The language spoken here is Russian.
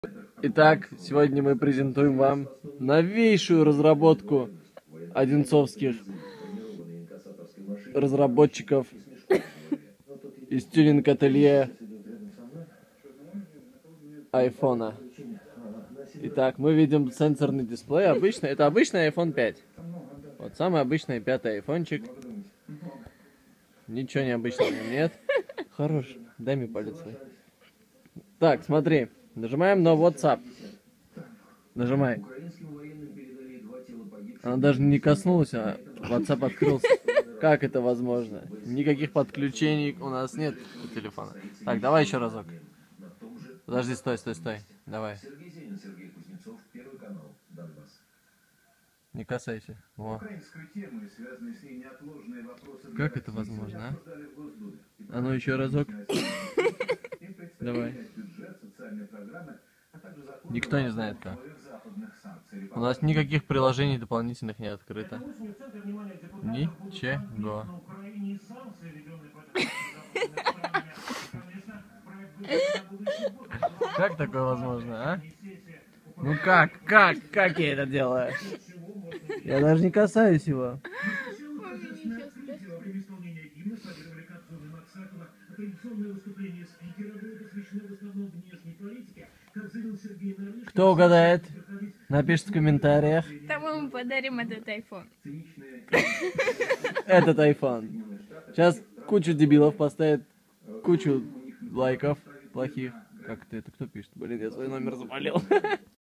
Итак, сегодня мы презентуем вам новейшую разработку одинцовских разработчиков из тюнинг-ателье айфона. Итак, мы видим сенсорный дисплей. Это обычный iPhone 5. Вот самый обычный пятый айфончик. Ничего необычного в нем нет. Хорош, дай мне палец свой. Так, смотри. Нажимаем на WhatsApp. Нажимай. Она даже не коснулась, а WhatsApp открылся. Как это возможно? Никаких подключений у нас нет у телефона. Так, давай еще разок. Подожди, стой. Давай. Не касайся. Во. Как это возможно, а? А ну еще разок. Давай. Никто не знает как. У нас никаких приложений дополнительных не открыто. Ничего. Как такое возможно, а? Ну как я это делаю? Я даже не касаюсь его. Кто угадает? Напишите в комментариях. Тому мы подарим этот iPhone. Этот iPhone. Сейчас кучу дебилов поставит кучу лайков плохих. Как это кто пишет? Блин, я свой номер заболел.